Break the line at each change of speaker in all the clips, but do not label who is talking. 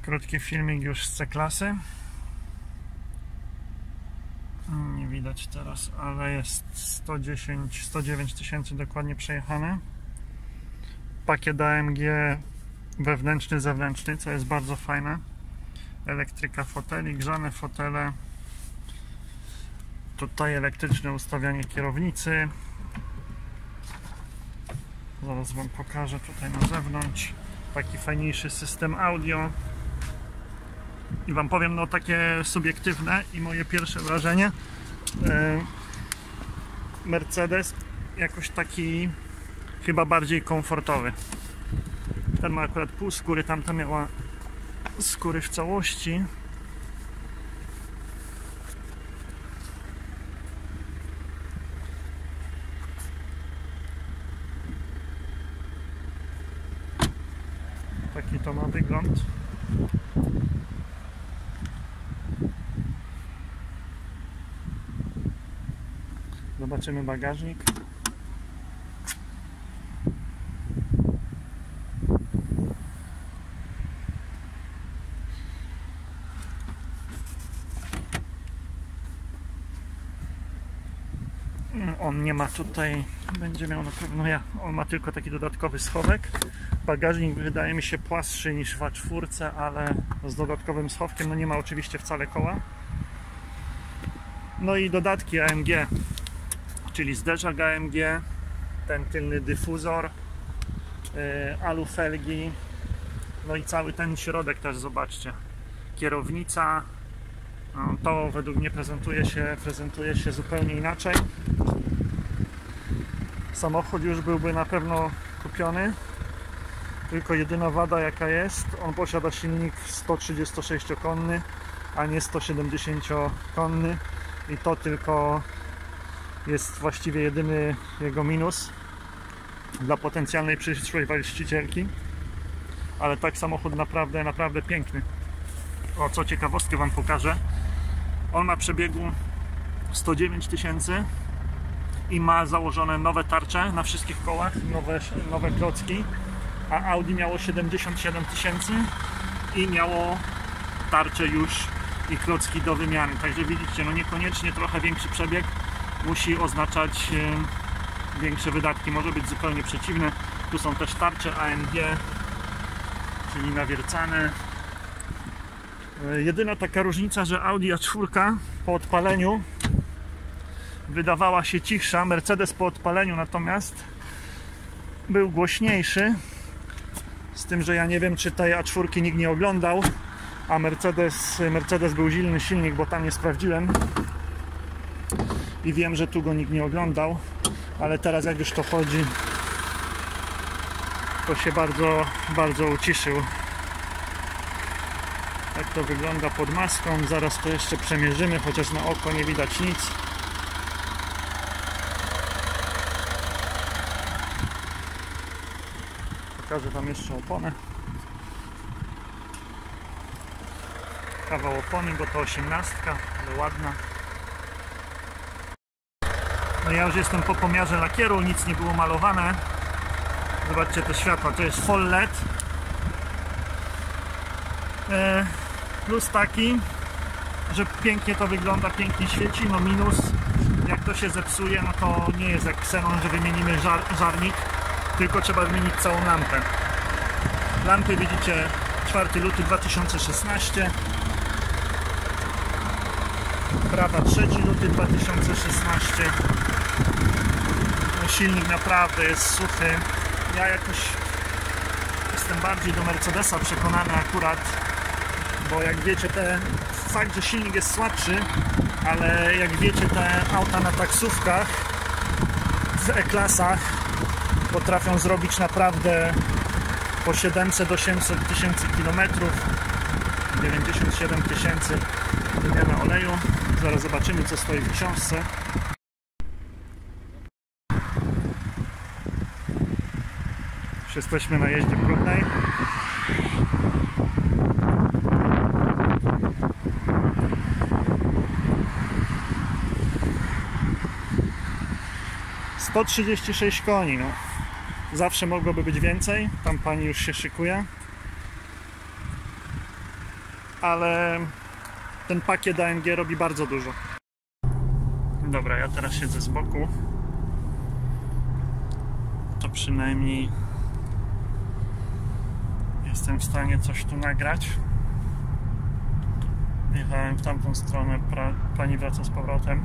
Krótki filmik już z C-klasy. Nie widać teraz, ale jest 109 tysięcy dokładnie przejechane. Pakiet AMG wewnętrzny, zewnętrzny, co jest bardzo fajne. Elektryka foteli, grzane fotele. Tutaj elektryczne ustawianie kierownicy. Zaraz Wam pokażę tutaj na zewnątrz. Taki fajniejszy system audio. I Wam powiem, no takie subiektywne i moje pierwsze wrażenie. Mercedes jakoś taki chyba bardziej komfortowy. Ten ma akurat pół skóry, tamta miała skóry w całości. Taki to ma wygląd. Zobaczymy bagażnik. On nie ma tutaj, będzie miał na pewno on ma tylko taki dodatkowy schowek. Bagażnik wydaje mi się płasszy niż w A4, ale z dodatkowym schowkiem, no nie ma oczywiście wcale koła. No i dodatki AMG, czyli zderzak AMG, ten tylny dyfuzor, alufelgi, no i cały ten środek też zobaczcie. Kierownica, no, to według mnie prezentuje się zupełnie inaczej. Samochód już byłby na pewno kupiony, tylko jedyna wada jaka jest, on posiada silnik 136-konny, a nie 170-konny i to tylko jest właściwie jedyny jego minus dla potencjalnej przyszłej właścicielki, ale tak samochód naprawdę piękny. O, co ciekawostkę Wam pokażę, on ma przebiegu 109 tysięcy i ma założone nowe tarcze na wszystkich kołach, nowe klocki, a Audi miało 77 tysięcy i miało tarcze już i klocki do wymiany, także widzicie, no niekoniecznie trochę większy przebieg musi oznaczać większe wydatki, może być zupełnie przeciwne. Tu są też tarcze AMG, czyli nawiercane. Jedyna taka różnica, że Audi A4 po odpaleniu wydawała się cichsza, Mercedes po odpaleniu natomiast był głośniejszy, z tym, że ja nie wiem, czy tej A4 nikt nie oglądał, a Mercedes był silny silnik, bo tam nie sprawdziłem i wiem, że tu go nikt nie oglądał, ale teraz jak już to chodzi, to się bardzo uciszył. Tak to wygląda pod maską, zaraz to jeszcze przemierzymy, chociaż na oko nie widać nic. Pokażę Wam jeszcze oponę. Kawał opony, bo to 18, ale ładna. No ja już jestem po pomiarze lakieru, nic nie było malowane. Zobaczcie te światła, to jest full LED. Plus taki, że pięknie to wygląda, pięknie świeci, no minus, jak to się zepsuje, no to nie jest jak Xenon, że wymienimy żarnik, tylko trzeba wymienić całą lampę. Lampy widzicie 4 luty 2016, prawa 3 luty 2016. No, silnik naprawdę jest suchy. Ja jakoś jestem bardziej do Mercedesa przekonany akurat, bo jak wiecie, fakt, że silnik jest słabszy, ale jak wiecie, te auta na taksówkach w E-klasach potrafią zrobić naprawdę po 700-800 tysięcy kilometrów, 97 tysięcy wymiana oleju. Zaraz zobaczymy, co stoi w książce. Już jesteśmy na jeździe próbnej. To 36 koni, no. Zawsze mogłoby być więcej. Tam pani już się szykuje. ale ten pakiet AMG robi bardzo dużo. Dobra, ja teraz siedzę z boku. To przynajmniej jestem w stanie coś tu nagrać. Jechałem w tamtą stronę, pani wraca z powrotem.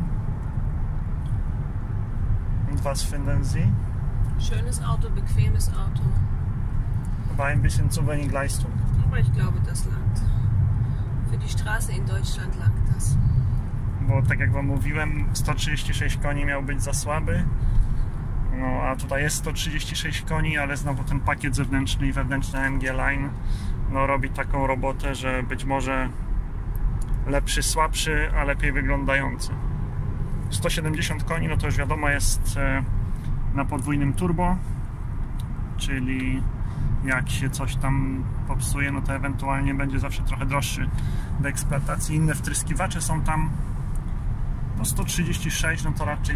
Und was finden Sie?
Schönes Auto, bequemes Auto.
Aber ein bisschen zu wenig Leistung.
Aber ich glaube, das langt. Für die Straße in Deutschland langt das.
Bo tak jak wam mówiłem, 136 koni miał być za słaby. No a tutaj jest 136 koni, ale znowu ten pakiet zewnętrzny i wewnętrzny AMG Line no, robi taką robotę, że być może lepszy, słabszy, a lepiej wyglądający. 170 koni, no to już wiadomo, jest na podwójnym turbo, czyli jak się coś tam popsuje, no to ewentualnie będzie zawsze trochę droższy do eksploatacji. Inne wtryskiwacze są tam, no 136, no to raczej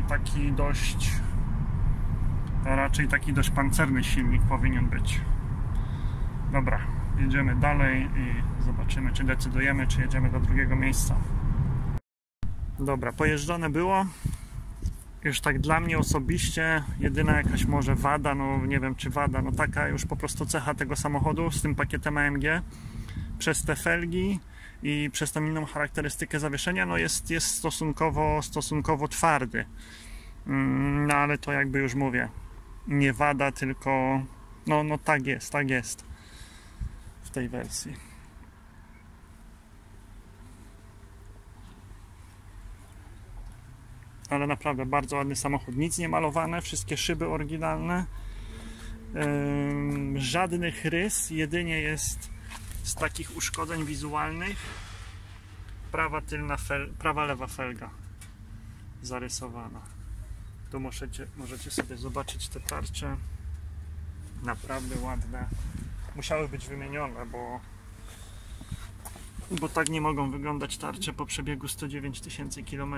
taki dość pancerny silnik powinien być. Dobra, jedziemy dalej i zobaczymy, czy decydujemy, czy jedziemy do drugiego miejsca. Dobra, pojeżdżone było. Już tak dla mnie osobiście jedyna jakaś może wada, no nie wiem czy wada, no taka już po prostu cecha tego samochodu z tym pakietem AMG przez te felgi i przez tą inną charakterystykę zawieszenia, no jest stosunkowo twardy. No ale to jakby już mówię, nie wada, tylko no tak jest w tej wersji. Ale naprawdę bardzo ładny samochód, nic nie malowane, wszystkie szyby oryginalne, żadnych rys, jedynie jest z takich uszkodzeń wizualnych prawa lewa felga zarysowana. Tu możecie sobie zobaczyć te tarcze, naprawdę ładne, musiały być wymienione, bo tak nie mogą wyglądać tarcze po przebiegu 109 000 km.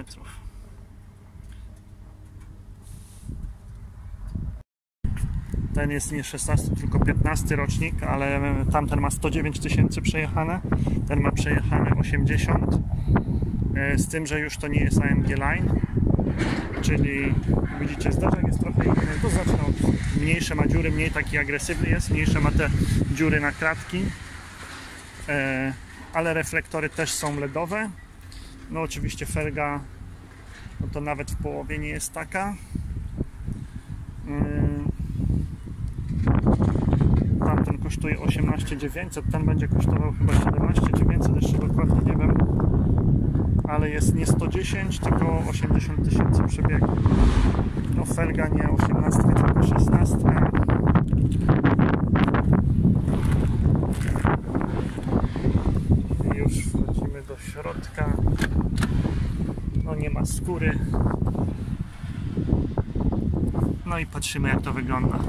Ten jest nie 16, tylko 15 rocznik, ale tamten ma 109 000 przejechane, ten ma przejechane 80, z tym, że już to nie jest AMG Line, czyli widzicie, zderzak jest trochę inny, to zacznę od mniejsze ma dziury, mniej taki agresywny jest, mniejsze ma te dziury na kratki, ale reflektory też są LEDowe, no oczywiście felga, no to nawet w połowie nie jest taka. Tamten kosztuje 18 900, ten będzie kosztował chyba 17 900, jeszcze dokładnie nie wiem, ale jest nie 110, tylko 80 000 przebiegu. No felga nie 18, tylko 16. I już wchodzimy do środka. No nie ma skóry. No i patrzymy, jak to wygląda.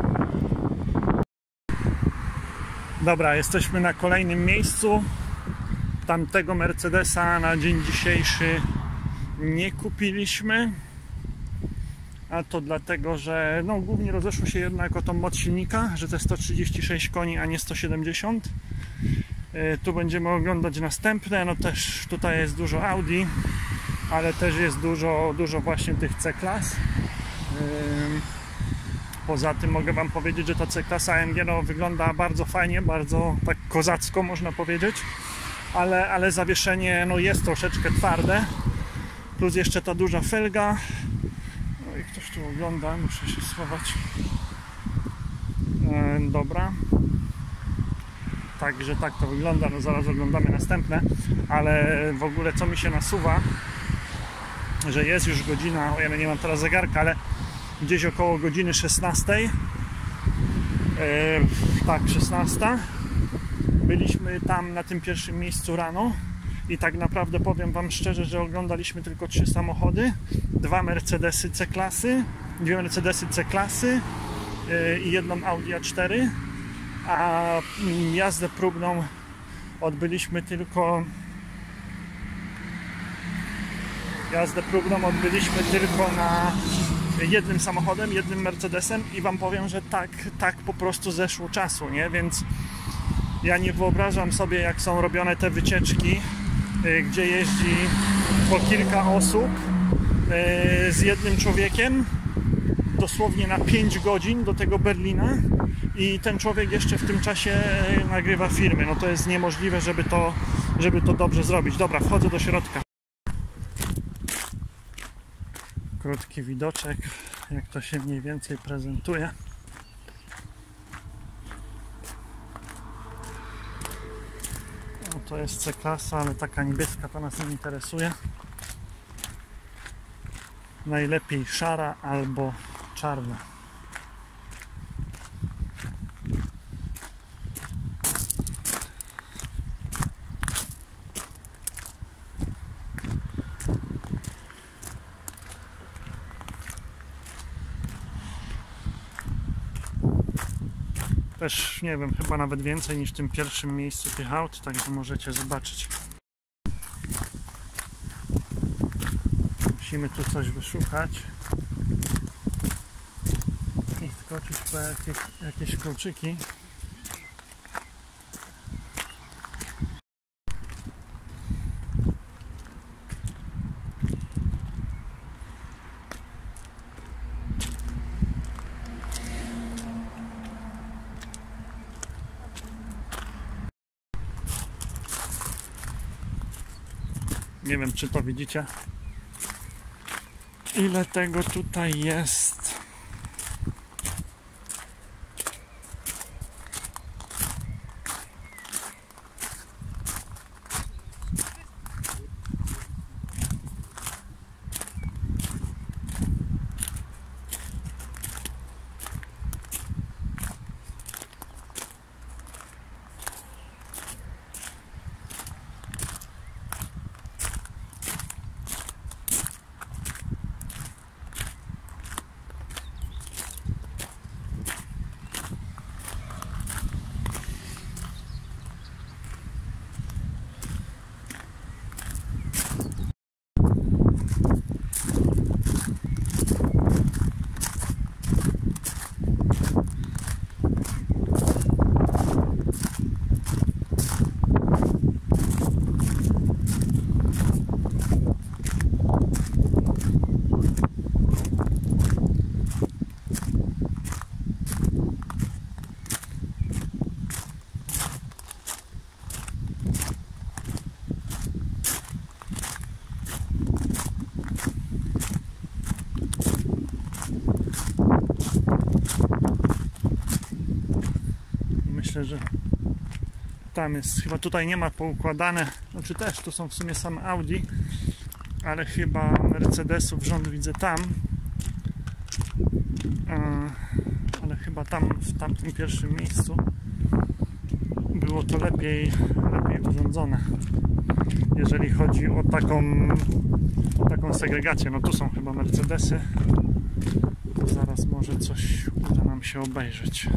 Dobra, jesteśmy na kolejnym miejscu. Tamtego Mercedesa na dzień dzisiejszy nie kupiliśmy. A to dlatego, że no, głównie rozeszło się jednak o tą moc silnika, że to 136 koni, a nie 170. Tu będziemy oglądać następne. No też tutaj jest dużo Audi, ale też jest dużo właśnie tych C-klas. Poza tym mogę wam powiedzieć, że ta C-klasa AMG no, wygląda bardzo fajnie, bardzo tak kozacko można powiedzieć, ale zawieszenie no, jest troszeczkę twarde, plus jeszcze ta duża felga. No i ktoś tu ogląda, muszę się schować. Dobra. Także tak to wygląda, no zaraz oglądamy następne, ale w ogóle co mi się nasuwa, że jest już godzina, ja nie mam teraz zegarka, ale gdzieś około godziny 16. Tak, 16. Byliśmy tam na tym pierwszym miejscu rano i tak naprawdę powiem wam szczerze, że oglądaliśmy tylko 3 samochody, 2 Mercedesy C-klasy, 2 Mercedesy C-klasy i jedną Audi A4, a jazdę próbną odbyliśmy tylko na jednym samochodem, jednym Mercedesem i wam powiem, że tak po prostu zeszło czasu, nie? Więc Ja nie wyobrażam sobie, jak są robione te wycieczki, gdzie jeździ po kilka osób z jednym człowiekiem dosłownie na 5 godzin do tego Berlina i ten człowiek jeszcze w tym czasie nagrywa filmy. No to jest niemożliwe, żeby to dobrze zrobić. Dobra, wchodzę do środka. Krótki widoczek, jak to się mniej więcej prezentuje. No to jest C-klasa, ale taka niebieska to nas nie interesuje. Najlepiej szara albo czarna. Też nie wiem, chyba nawet więcej niż w tym pierwszym miejscu tych aut, także możecie zobaczyć. Musimy tu coś wyszukać i skoczyć po jakieś kluczyki. Nie wiem, czy to widzicie, ile tego tutaj jest. Myślę, że tam jest, chyba tutaj nie ma poukładane, znaczy też tu są w sumie same Audi, ale chyba Mercedesów rząd widzę tam, ale chyba tam w tamtym pierwszym miejscu było to lepiej urządzone, jeżeli chodzi o taką segregację. No tu są chyba Mercedesy, to zaraz może coś uda nam się obejrzeć.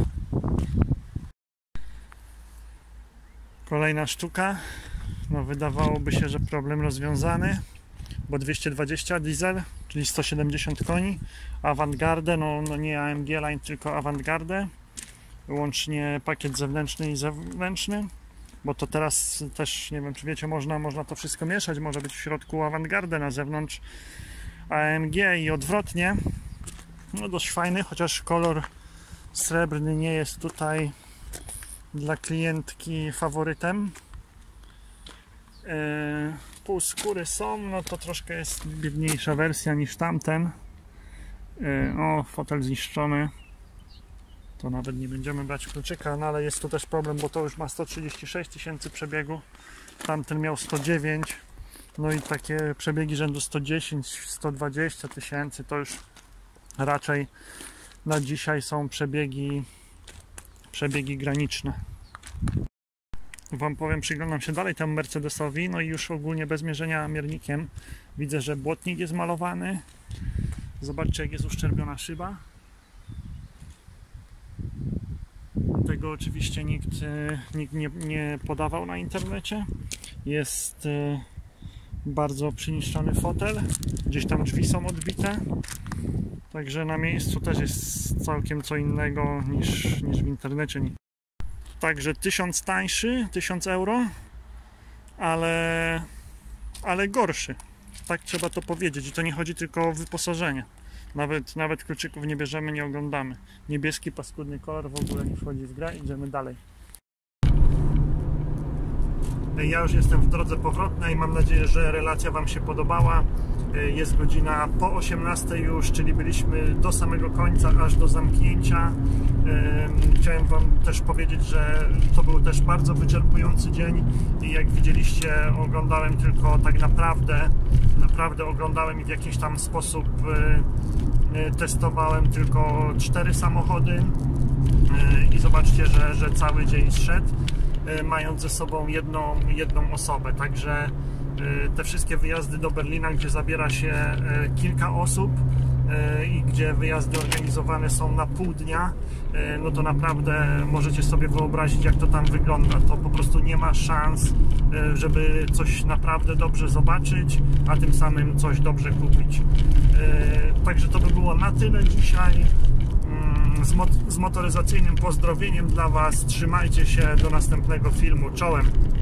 Kolejna sztuka, no wydawałoby się, że problem rozwiązany, bo 220 diesel, czyli 170 koni, Avantgarde, no nie AMG Line, tylko Avantgarde, łącznie pakiet zewnętrzny i zewnętrzny, bo to teraz też, nie wiem czy wiecie, można to wszystko mieszać, może być w środku Avantgarde, na zewnątrz AMG i odwrotnie. No dość fajny, chociaż kolor srebrny nie jest tutaj dla klientki faworytem. Półskóry są, no to troszkę jest biedniejsza wersja niż tamten. O, fotel zniszczony. To nawet nie będziemy brać kluczyka, no ale jest tu też problem, bo to już ma 136 tysięcy przebiegu. Tamten miał 109. No i takie przebiegi rzędu 110, 120 tysięcy to już raczej na dzisiaj są przebiegi graniczne. Wam powiem, przyglądam się dalej temu Mercedesowi, no i już ogólnie bez mierzenia miernikiem widzę, że błotnik jest malowany. Zobaczcie, jak jest uszczerbiona szyba. Tego oczywiście nikt nie podawał na internecie. Jest bardzo przyniszczony fotel, gdzieś tam drzwi są odbite. Także na miejscu też jest całkiem co innego niż w internecie. Także 1000 tańszy, 1000 euro, ale gorszy. Tak trzeba to powiedzieć. I to nie chodzi tylko o wyposażenie. Nawet kluczyków nie bierzemy, nie oglądamy. Niebieski, paskudny kolor w ogóle nie wchodzi w grę. Idziemy dalej. Ja już jestem w drodze powrotnej. Mam nadzieję, że relacja Wam się podobała. Jest godzina po 18 już, czyli byliśmy do samego końca, aż do zamknięcia. Chciałem Wam też powiedzieć, że to był też bardzo wyczerpujący dzień i jak widzieliście, oglądałem tylko tak naprawdę oglądałem i w jakiś tam sposób testowałem tylko 4 samochody i zobaczcie, że cały dzień zszedł, mając ze sobą jedną osobę. Także te wszystkie wyjazdy do Berlina, gdzie zabiera się kilka osób i gdzie wyjazdy organizowane są na pół dnia, no to naprawdę możecie sobie wyobrazić, jak to tam wygląda. To po prostu nie ma szans, żeby coś naprawdę dobrze zobaczyć, a tym samym coś dobrze kupić. Także to by było na tyle dzisiaj. Z motoryzacyjnym pozdrowieniem dla Was. Trzymajcie się, do następnego filmu. Czołem!